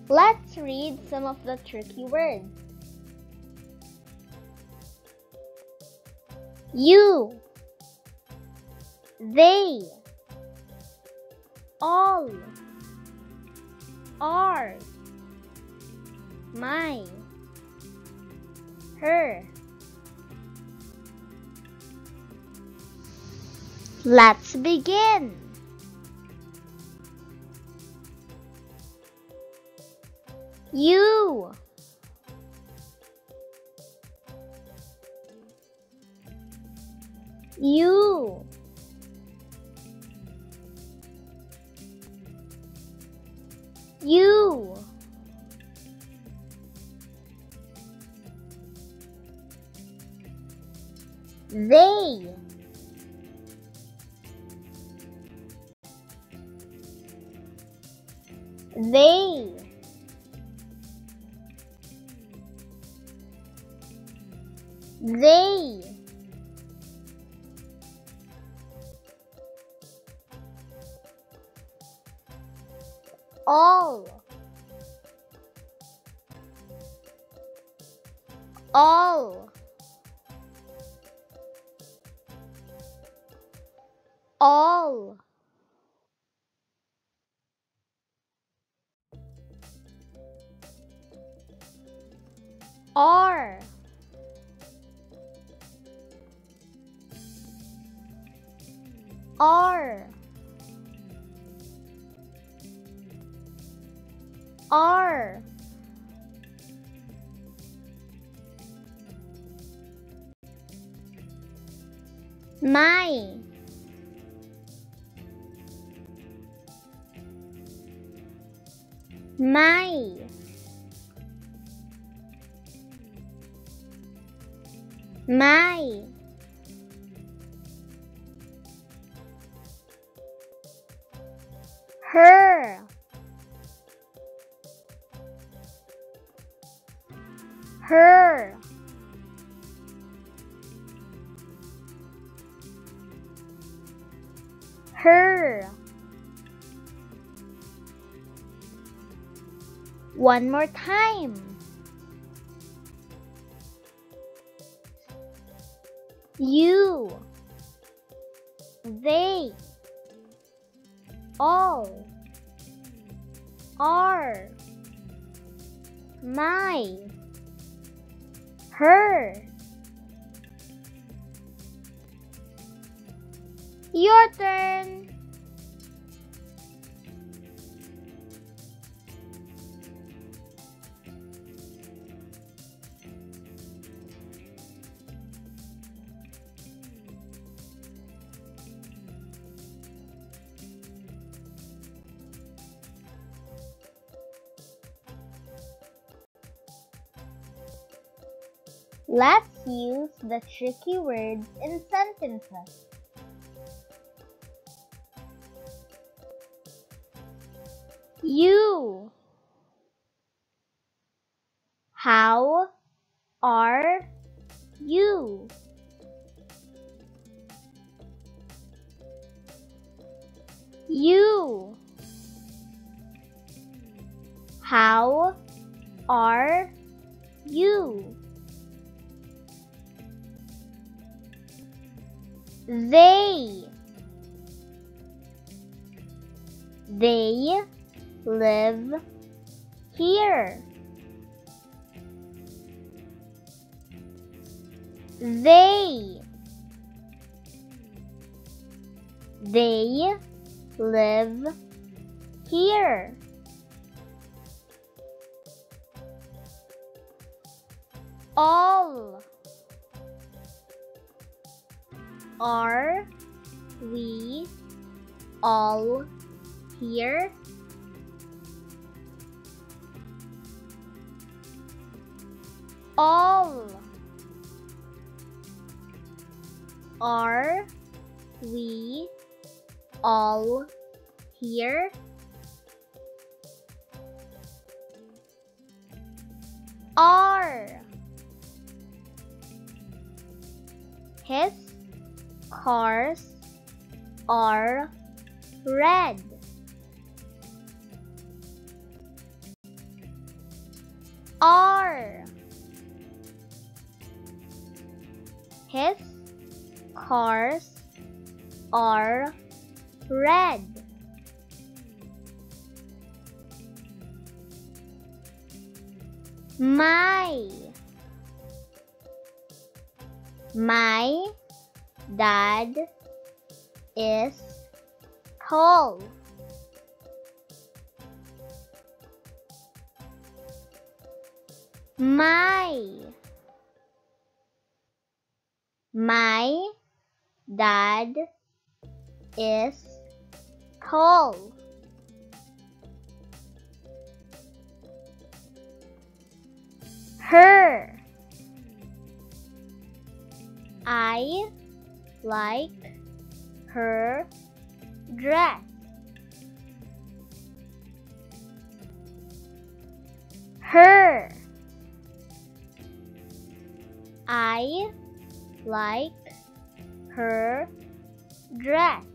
Let's read some of the tricky words. You, they, all, are, my, her. Let's begin. You, you, you, they, they, they, all, all, all, are, are, are, my, my, my, her, her, her. One more time. You, they, all, are, my, her. Your turn. Let's use the tricky words in sentences. You, how are you? You, how are you? They live here. They live here. All, are we all here? All, are we all here? Are, his cars are red. R. His cars are red. My dad is tall. My dad is tall. Her. I like her dress. Her. I like her dress.